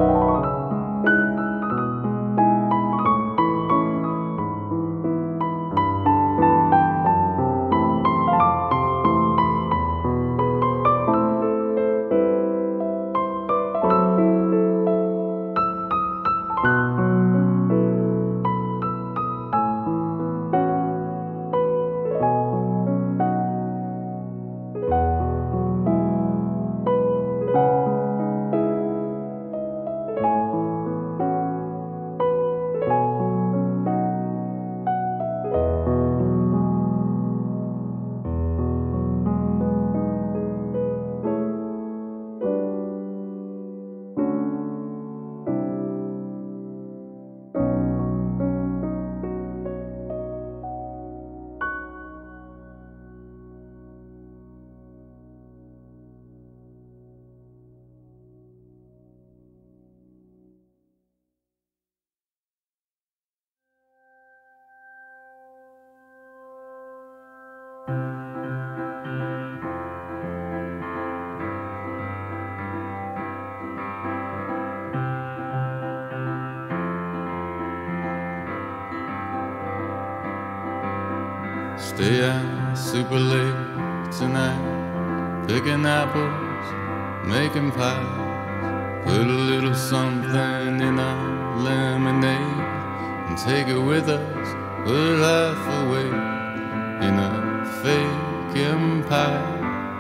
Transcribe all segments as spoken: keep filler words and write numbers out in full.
Stay out super late tonight, picking apples, making pies. Put a little something in our lemonade and take it with us. We're half awake in a fake empire.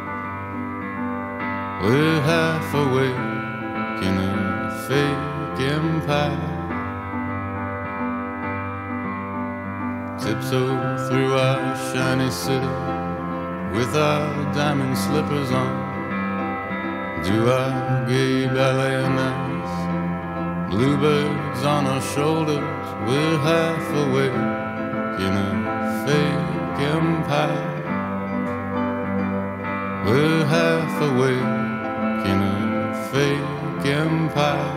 We're half awake in a fake empire. Tiptoe through our shiny city with our diamond slippers on. Do our gay ballet nights, bluebirds on our shoulders. We're half awake in a fake empire. We're half awake in a fake empire.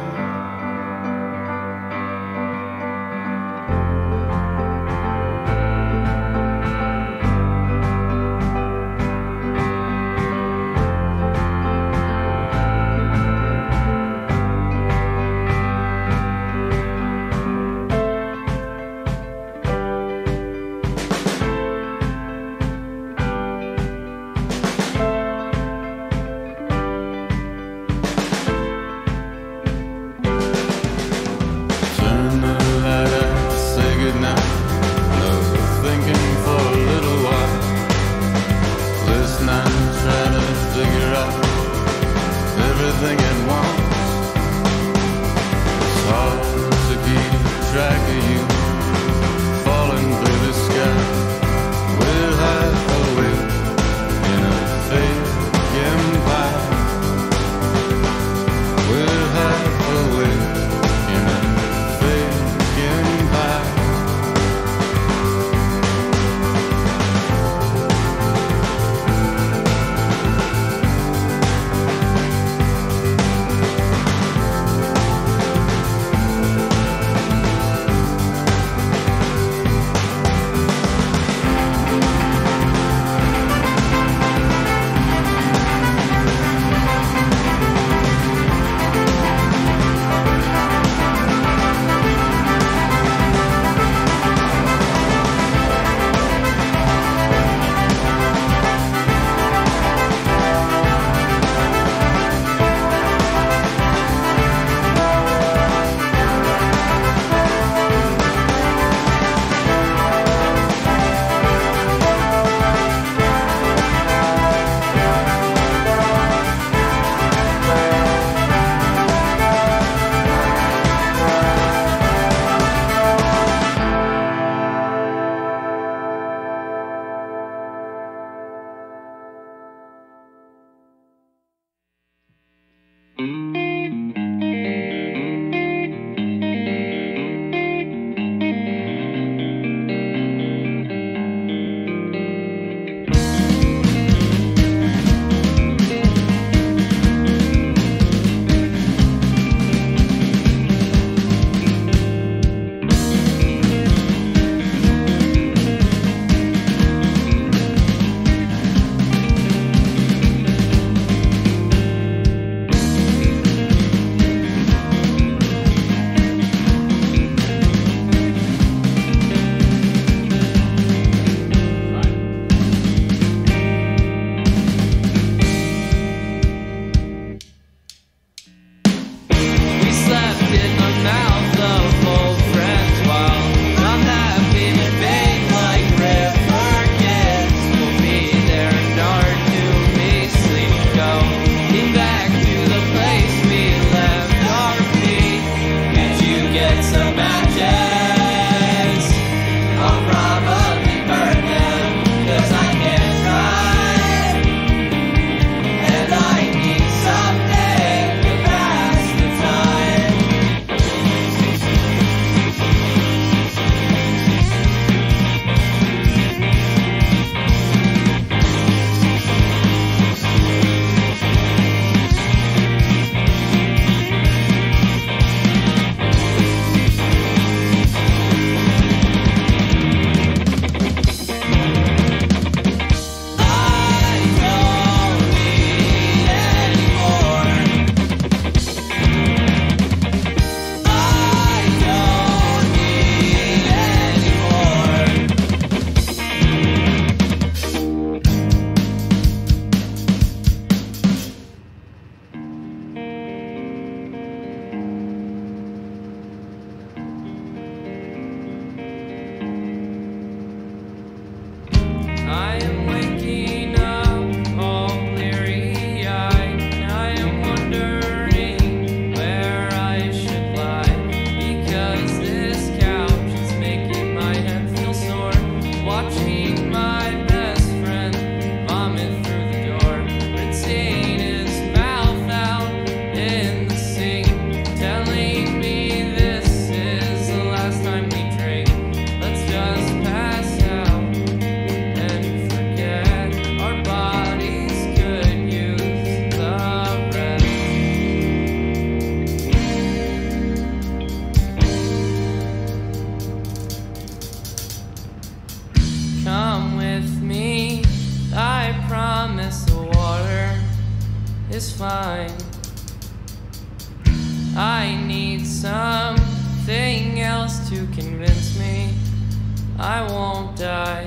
I need something else to convince me I won't die.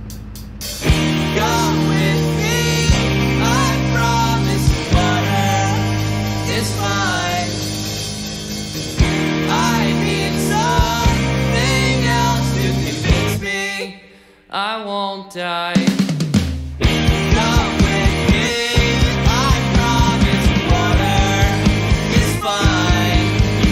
Come with me, I promise water is fine. I need something else to convince me I won't die. Come with me, I promise water is fine.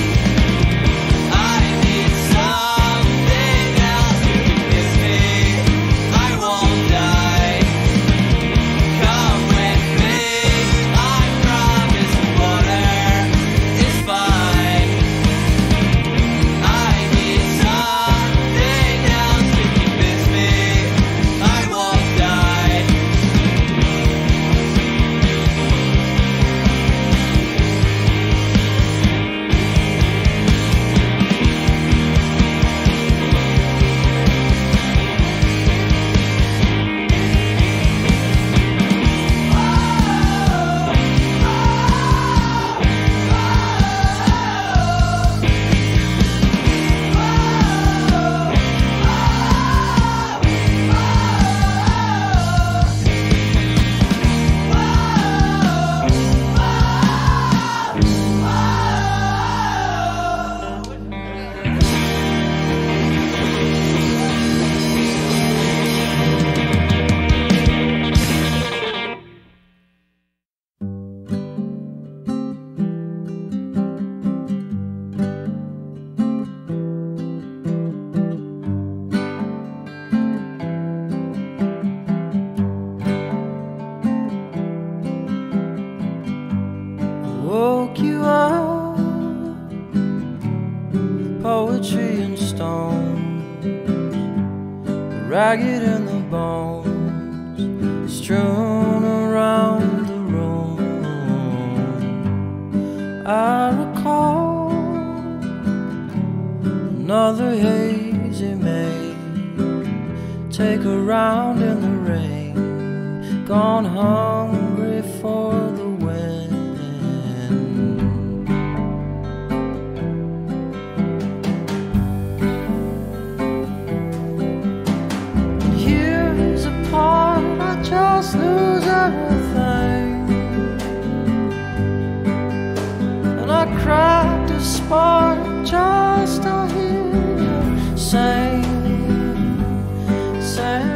I need something else to convince me I won't die. Come with me, I promise water is fine. I need something else to convince me I won't die. Woke you up with poetry and stone, ragged in the bones, strewn around the room. I recall another hazy May, take a round in the rain, gone hungry for the wind. Here's a part I just lose everything, and I cracked a spark just to hear you sing, sing.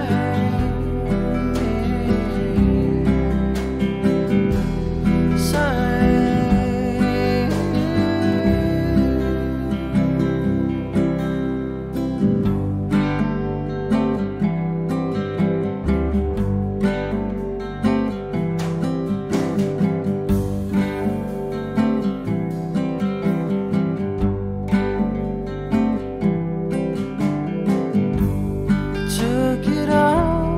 Took it out,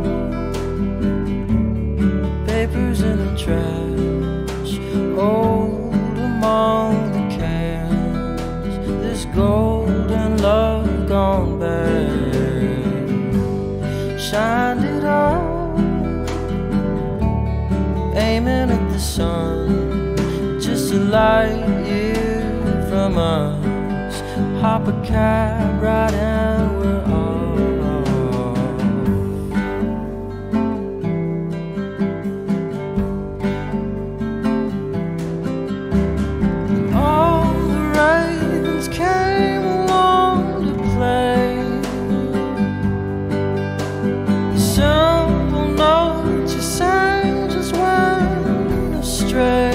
papers in the trash, old among the cans, this golden love gone bad. Shined it up, aiming at the sun, just a light year from us. Hop a cab right and we're off. All the ravens came along to play the simple note you sang just went astray.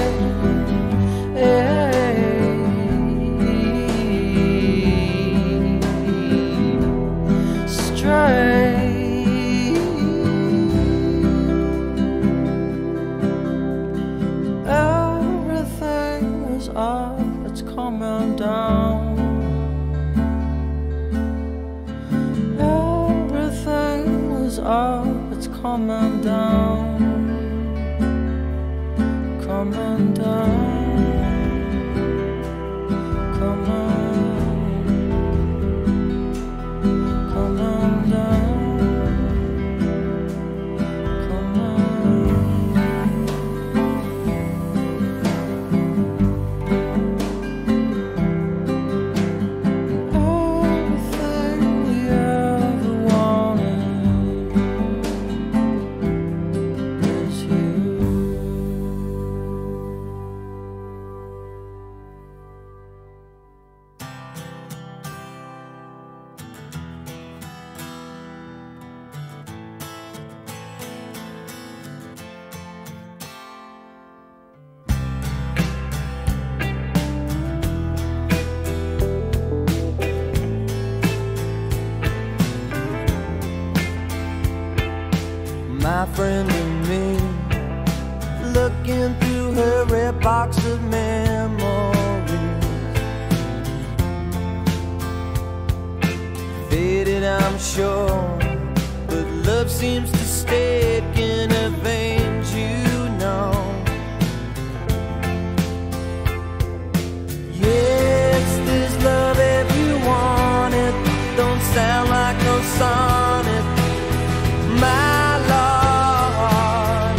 Stray. Everything was up, it's coming down. Everything was up, it's coming down. Coming down. Coming, coming down. Coming. friend of me, looking through her red box of memories. Faded, I'm sure, but love seems to stay in her veins, you know. Yes, there's love if you want it. Don't sound like no sonnet, my Lord.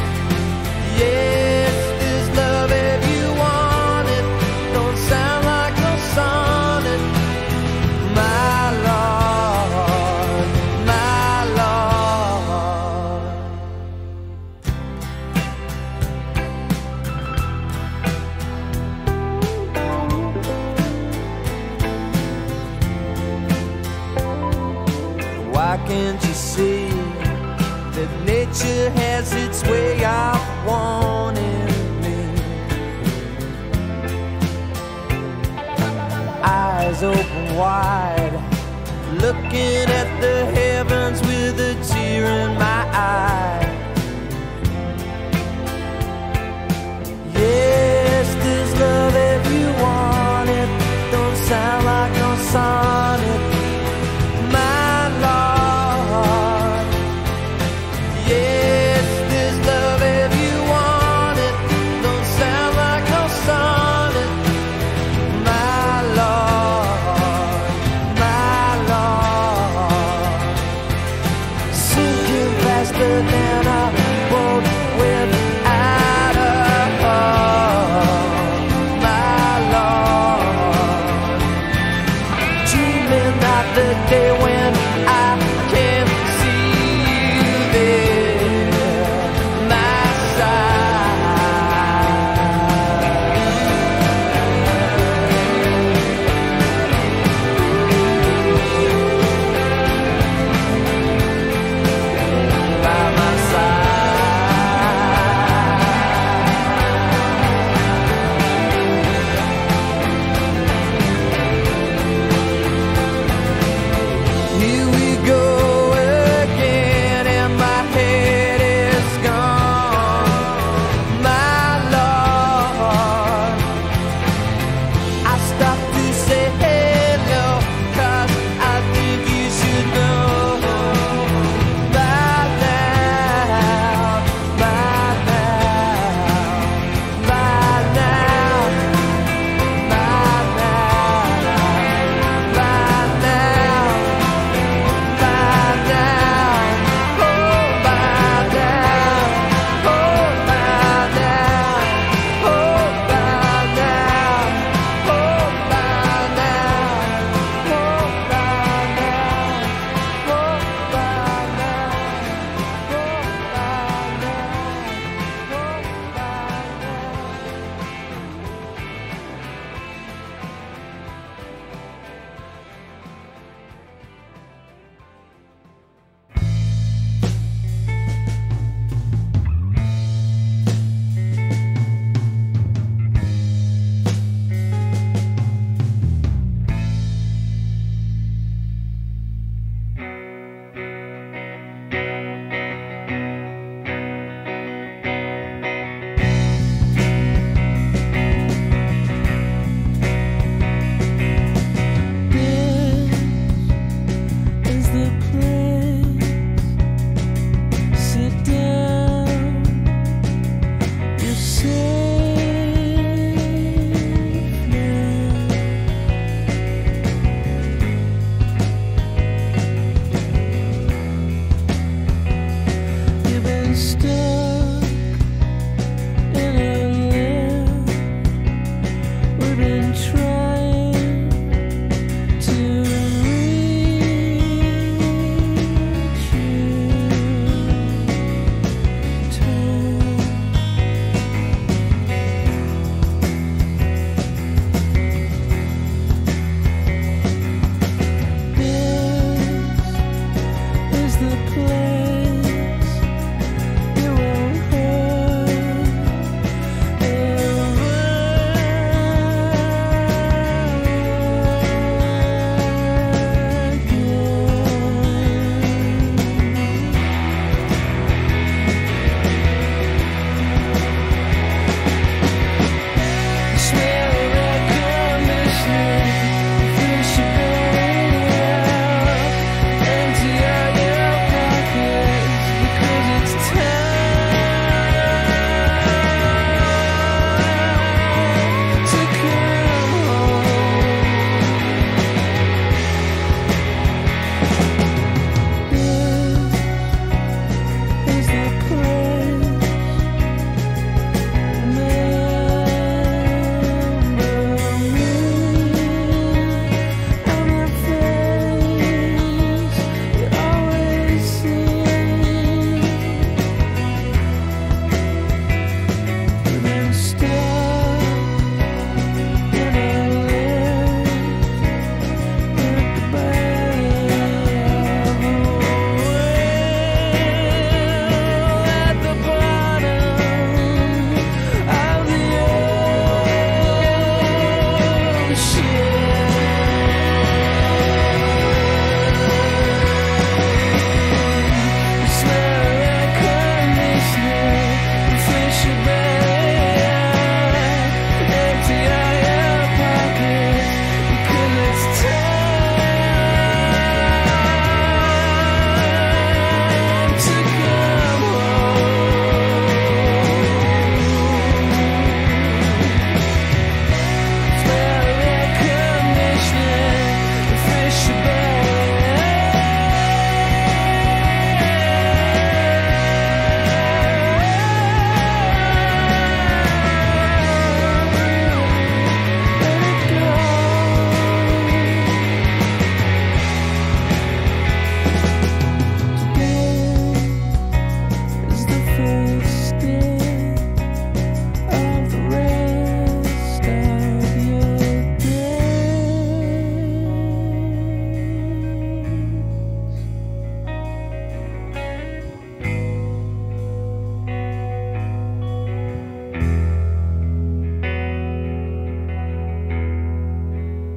Yes, there's love if you want it. Don't sound like no sonnet, my Lord, my Lord. Why can't you see that nature has its way of wanting me? Eyes open wide, looking at the heavens with a tear in my eye. Yes, there's love if you want it. Don't sound like no sonnet, my Lord. Yes, there's love if you want it. Don't sound like no sonnet, my Lord, my Lord. Sinking faster than a boat without a hull.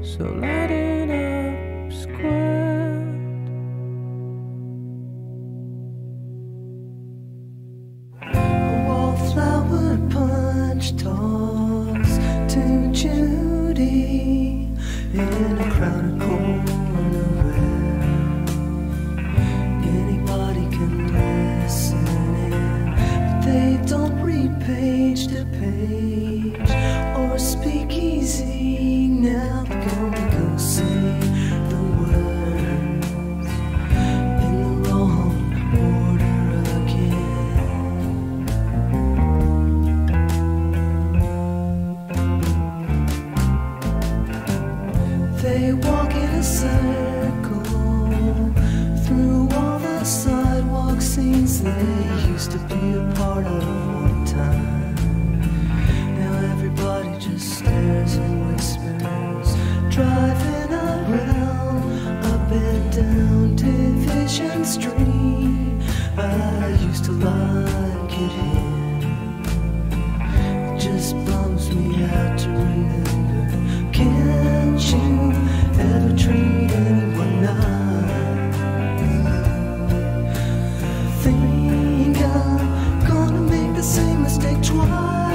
so light it up, squirt. A wallflower punch talks to Judy in a crowded corner where anybody can listen in, but they don't read page to page or speak easy. Now they're gonna go say the words in the wrong order again. They walk in a circle through all the sidewalk scenes they used to be a part of one time. Now everybody just stares and whispers, driving around up and down Division Street. I used to like it here. It just bums me out to remember. Can't you ever treat anyone nice? Think I'm gonna make the same mistake twice.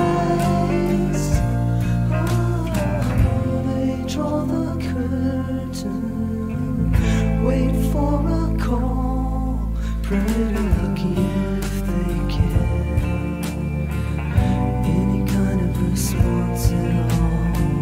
Oh, they draw the curtain, wait for a call, pretty lucky if they get any kind of response at all.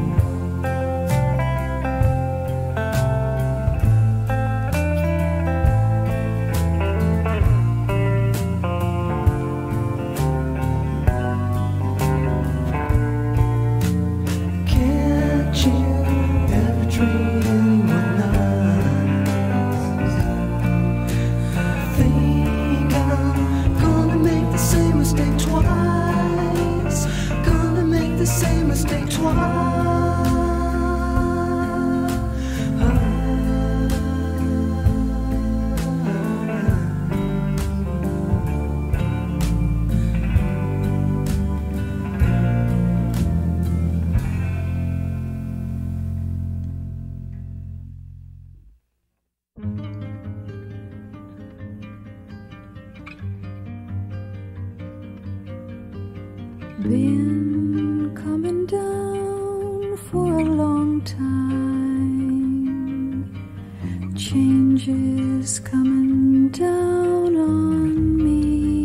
Been coming down for a long time. Changes coming down on me.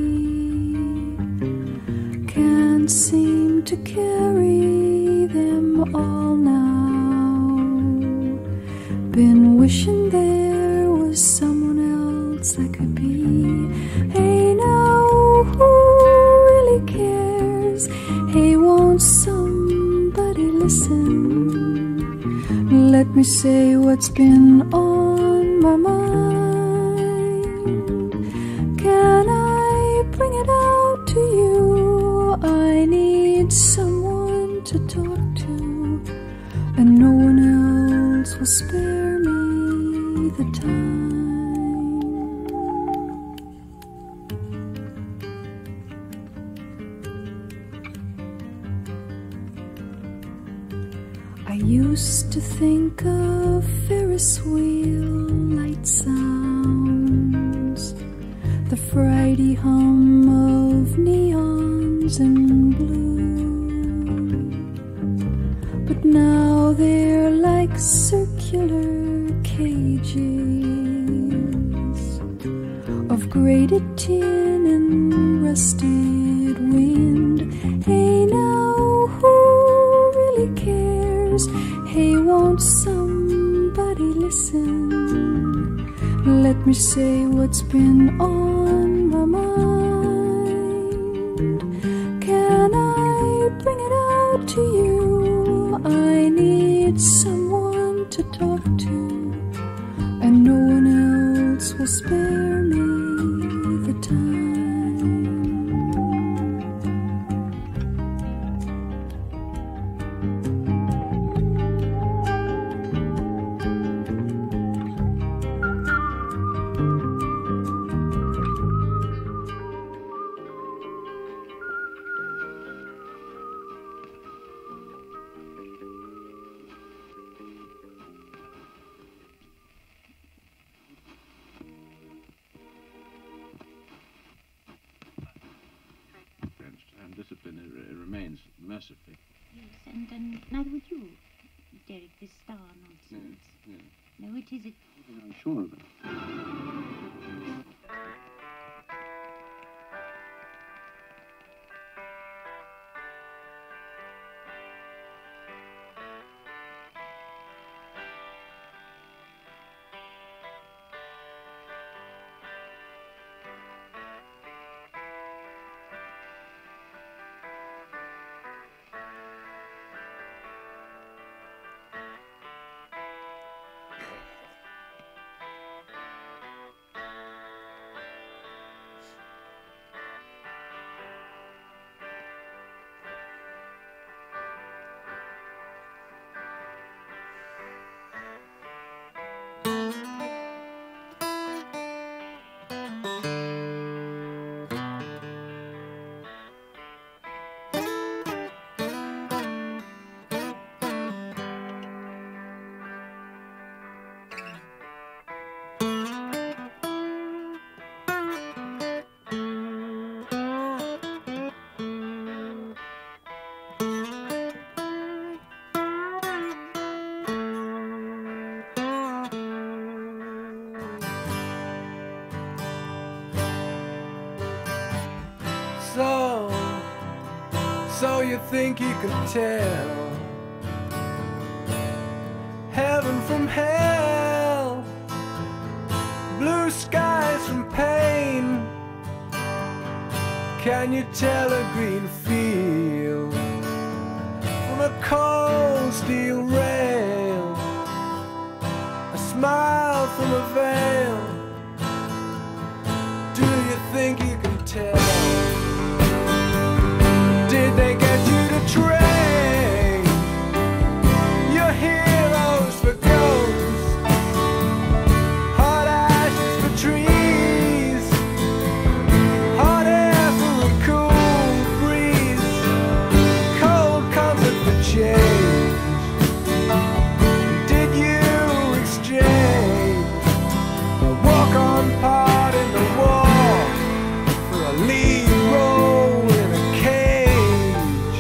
Can't seem to carry them all now. Been wishing there was someone else I could be. Hey now, who really cares? Hey, won't somebody listen? Let me say what's been on my mind. Can I bring it out to you? I need someone to talk to, and no one else will spare me the time. I used to think of Ferris wheel light sounds, the Friday hum of neons in blue. But now they're like circular cages of grated tin and rusted wind. Hey now, who really cares? Hey, won't somebody listen? Let me say what's been on my mind. Can I bring it out to you? I need someone to talk to, and no one else will spare me the time. massively. Yes, and, and neither would you, Derek, this star nonsense. Yeah, yeah. No, it isn't. I'm sure of it. So, so you think you can tell heaven from hell, blue skies from pain? Can you tell a green field from a cold steel rail, a smile from a veil? Do you think you can tell? Did they get you to train your heroes for ghosts, hot ashes for trees, hot air for a cool breeze, cold comfort for change? Did you exchange a walk-on part in the war for a lead role in a cage?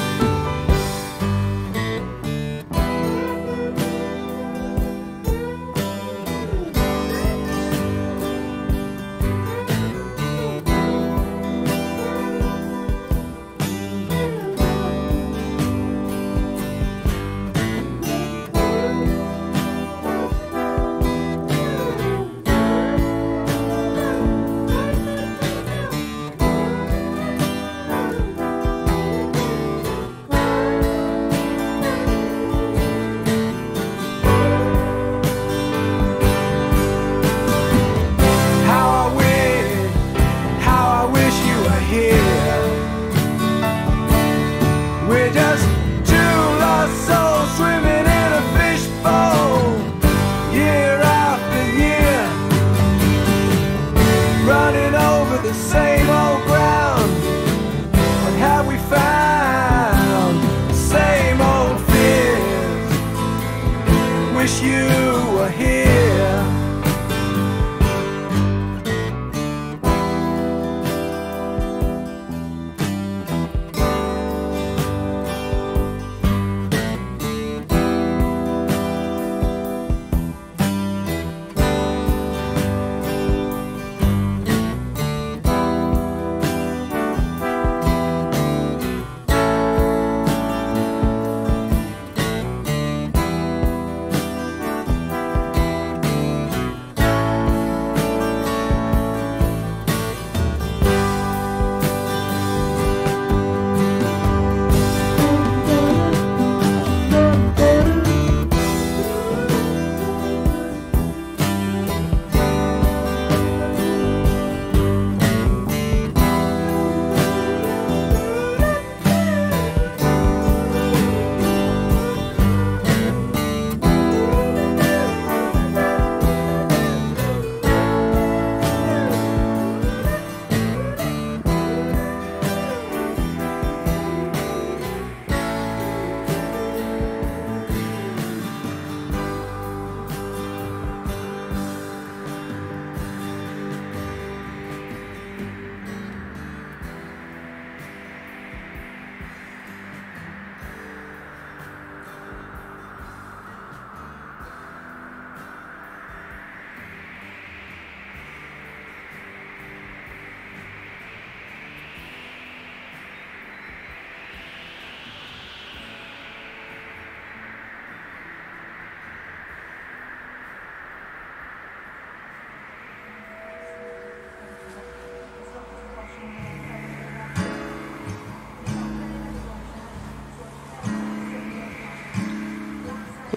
How I wish, how I wish you were here. We're just two lost souls swimming in a fishbowl, year after year, running over the same old ground. What have we found? The same old fears. Wish you were here.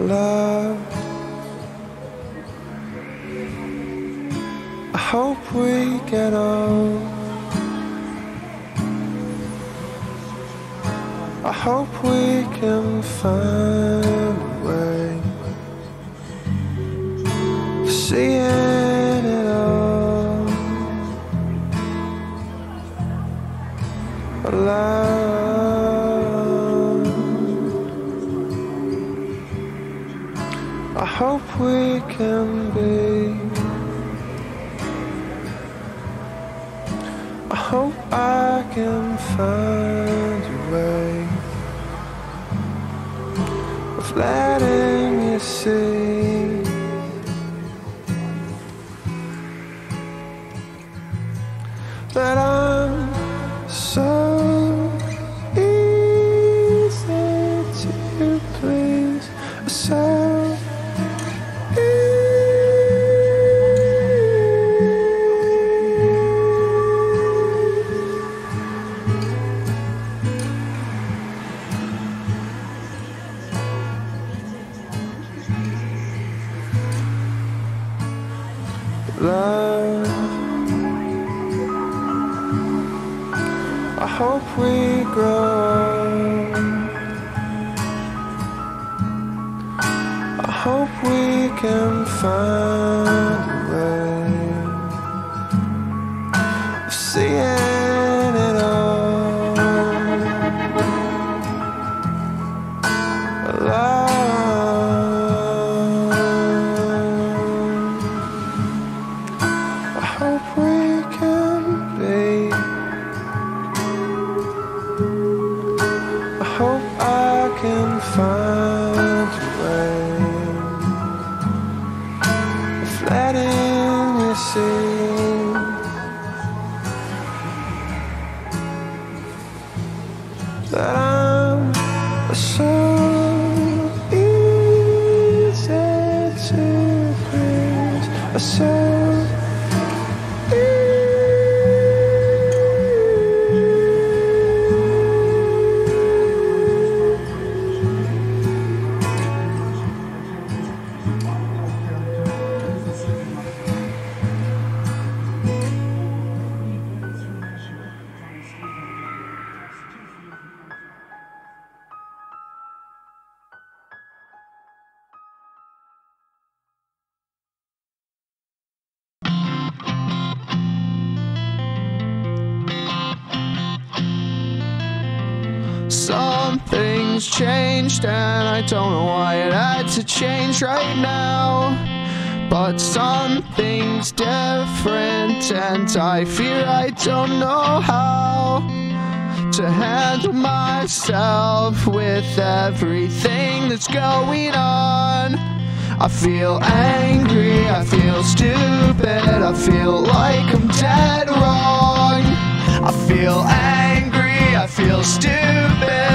love. I hope we get old. I hope we can find a way of seeing it all. Love, I hope we can be. I hope I can find a way of letting you see that I'm so easy to please, so love. I hope we grow. I hope we can find a way of seeing it all. Love, I hope we can be. I hope I can find a way of letting you see that I'm so easy to please, so something's changed and I don't know why it had to change right now, but something's different and I fear I don't know how to handle myself with everything that's going on. I feel angry, I feel stupid, I feel like I'm dead wrong. I feel angry, I feel stupid,